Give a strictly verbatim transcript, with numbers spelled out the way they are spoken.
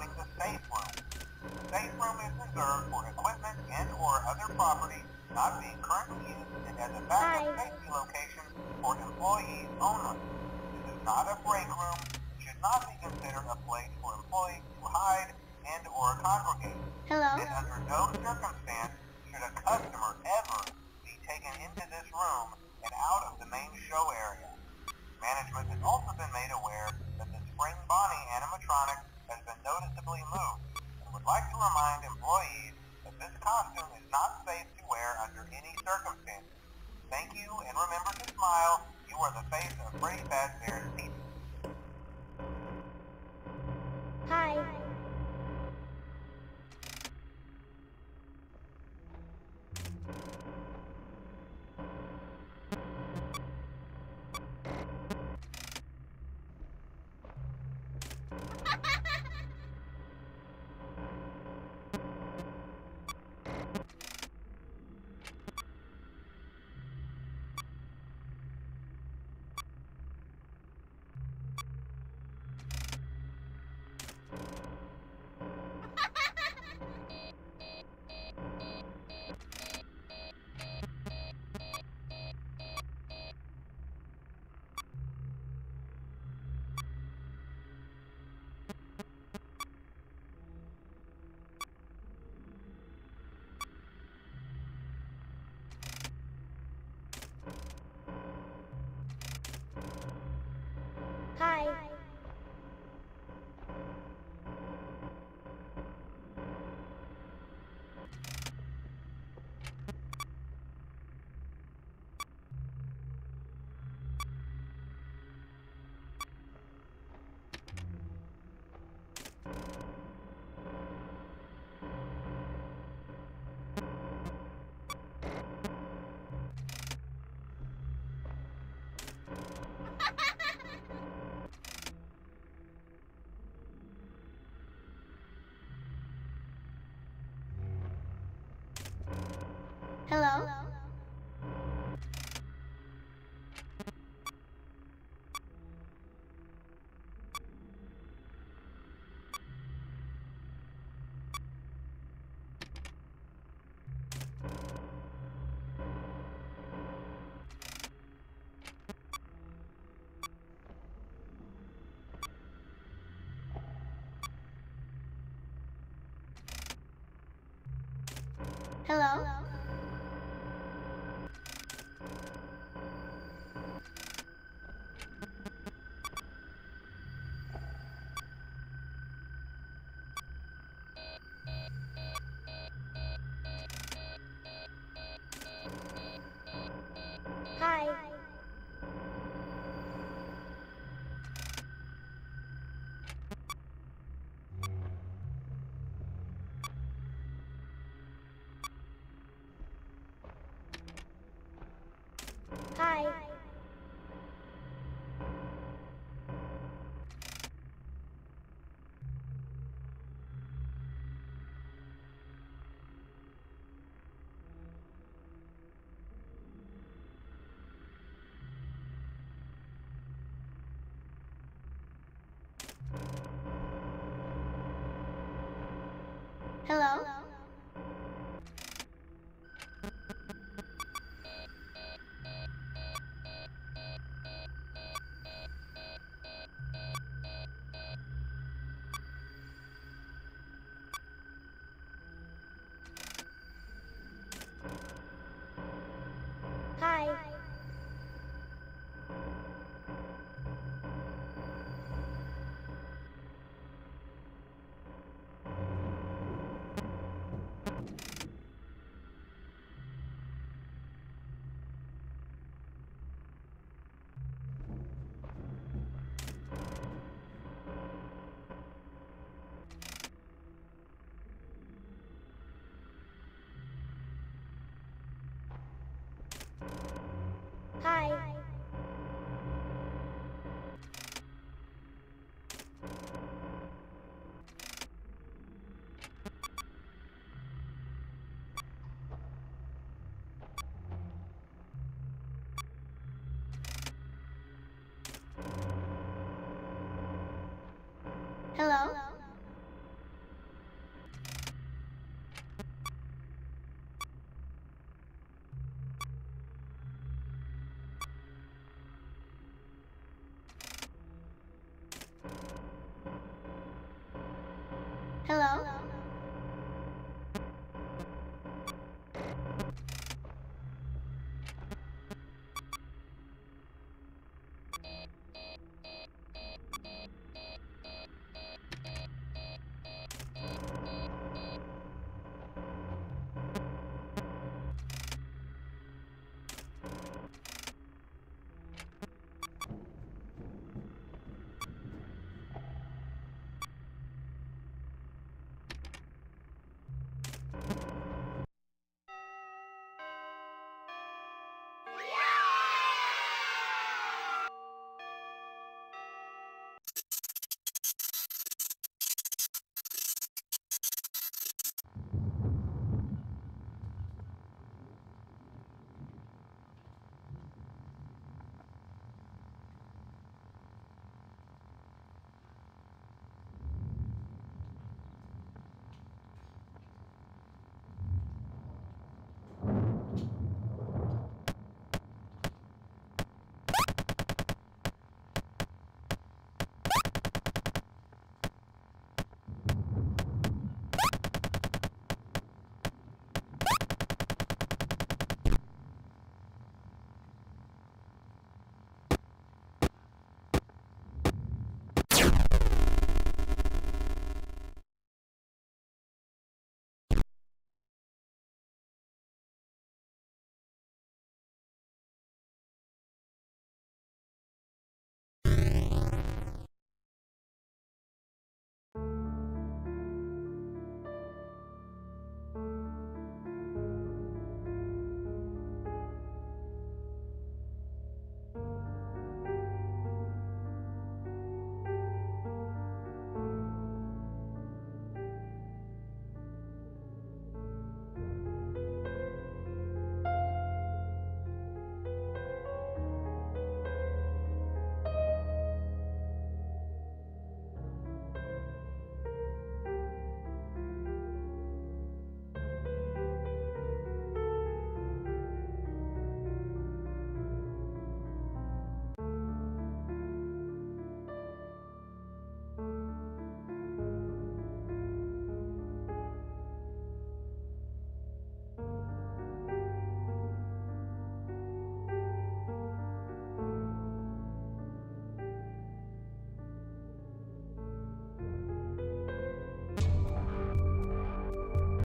concerning the safe room. The safe room is reserved for equipment and or other property not being currently used and as a backup safety location for employees only. This is not a break room and should not be considered a place for employees to hide and or congregate. Hello? And under no circumstance should a customer ever be taken into this room and out of the main show area. Management has also been made aware that the Spring Bonnie animatronic has been noticeably moved and would like to remind employees that this costume is not safe to wear under any circumstances. Thank you, and remember to smile. You are the face of Freddy Fazbear's Pizza. Hi. Hi. Hello? Hello? Hi. Hi. Hello? Hi. Hello?